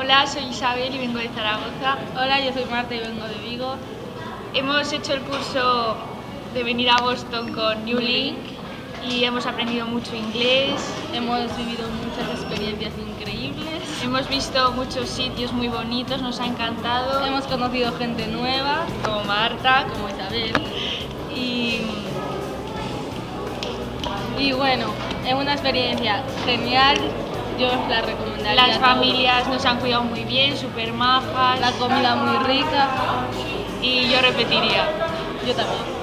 Hola, soy Isabel y vengo de Zaragoza. Hola, yo soy Marta y vengo de Vigo. Hemos hecho el curso de venir a Boston con New Link y hemos aprendido mucho inglés. Hemos vivido muchas experiencias increíbles. Hemos visto muchos sitios muy bonitos, nos ha encantado. Hemos conocido gente nueva, como Marta, como Isabel. Y bueno, es una experiencia genial. Yo os la recomendaría. Las familias nos han cuidado muy bien, súper majas. La comida muy rica. Y yo repetiría. Yo también.